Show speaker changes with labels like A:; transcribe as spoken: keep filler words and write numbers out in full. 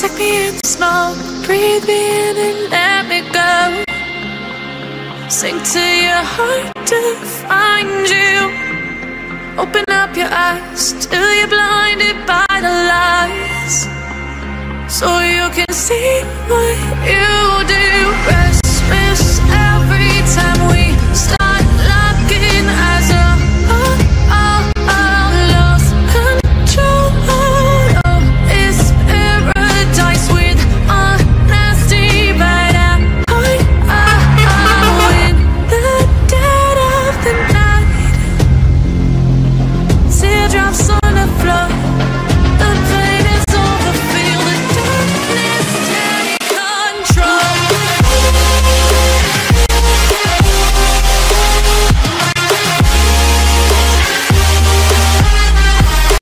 A: Take me in the smoke, breathe me in and let me go. Sink to your heart to find you. Open up your eyes till you're blinded by the lies, so you can see what you do.